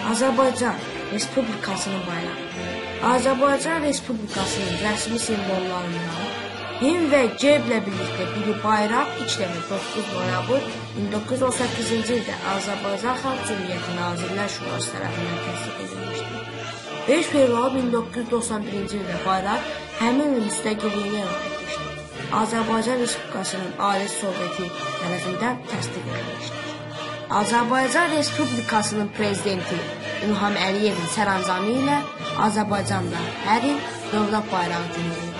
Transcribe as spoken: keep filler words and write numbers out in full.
Azərbaycan Respublikasının bayrağı. Azərbaycan Respublikasının rəsmi simvollarından himn və gerblə birlikdə biri bayraq, ilk dəfə doqquz noyabr min doqquz yüz on səkkizinci ildə Azərbaycan Xalq Cümhuriyyəti Nazirlər Şurası tərəfindən təsdiq edilmişdir. beş fevral min doqquz yüz doxsan birinci ildə bayraq həmin il müstəqilliyini elan etmişdir. Azərbaycan Respublikasının Ali Soveti tərəfindən təsdiq edilmişdir. Azərbaycan Respublikasının Prezidenti İlham Əliyevin sərəncamı ilə Azərbaycanda hər il dövlət bayrağı günü